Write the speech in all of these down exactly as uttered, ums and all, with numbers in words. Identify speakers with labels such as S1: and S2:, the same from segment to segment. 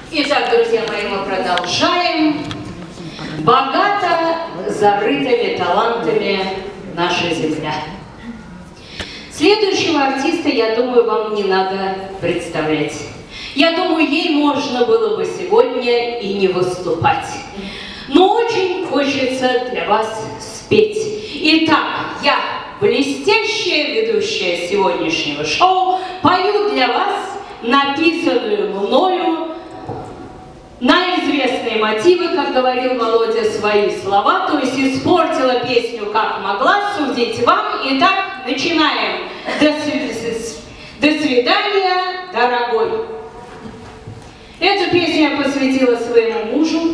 S1: Итак, друзья мои, мы продолжаем. Богато зарытыми талантами наша земля. Следующего артиста, я думаю, вам не надо представлять. Я думаю, ей можно было бы сегодня и не выступать. Но очень хочется для вас спеть. Итак, я, блестящая ведущая сегодняшнего шоу, пою для вас написанную мною на известные мотивы, как говорил Володя, свои слова, то есть испортила песню как могла, судить вам. Итак, начинаем. До, свид... До свидания, дорогой. Эту песню я посвятила своему мужу.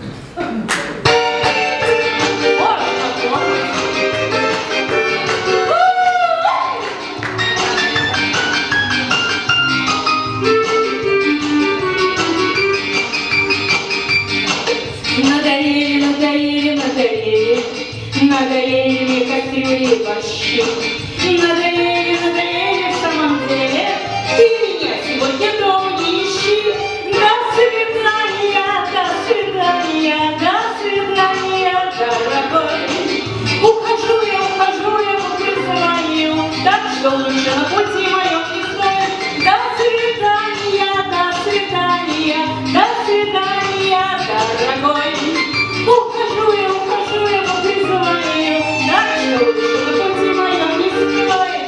S1: Надоели, надоели, надоели, надоели мне кастрюли и борщи. Надоели, надоели в самом деле, ты меня сегодня дома не ищи. До свидания, до свидания, до свидания, дорогой. Ухожу я, ухожу я по призванию, так что лучше на пути моем не стоит. До свидания, до свидания, до свидания, дорогой. Ухожу я, ухожу я по призванию, так что лучше на пути моем не стоит.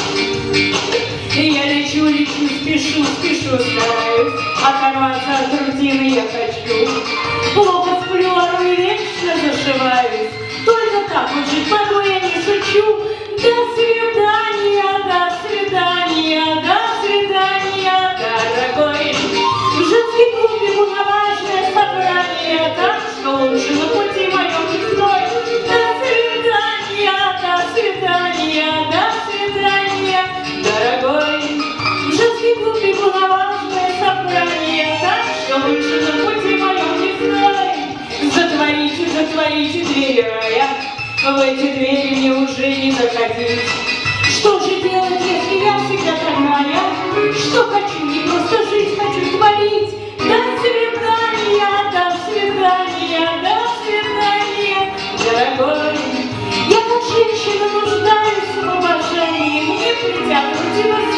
S1: Я лечу, лечу, спешу, спешу, стараюсь оторваться от рутины я хочу. Плохо сплю, а и вечно зашиваюсь. Только так вот жить могу, я не шучу. До свидания, до свидания, до свидания, дорогой. В женский клуб бегу на важное собрание, так что лучше на пути моем не стоит. До свидания, до свидания, до свидания, дорогой. В женский клуб бегу на важное собрание, так что лучше на пути моем не стоит. Затворите, затворите двери рая, в эти двери мне уже не заходить. Что же делать, если я всегда такая? Что хочу, не просто жить, хочу творить. До свидания, до свидания, до свидания, дорогой. Я как женщина нуждаюсь в уважении, мне притянуть его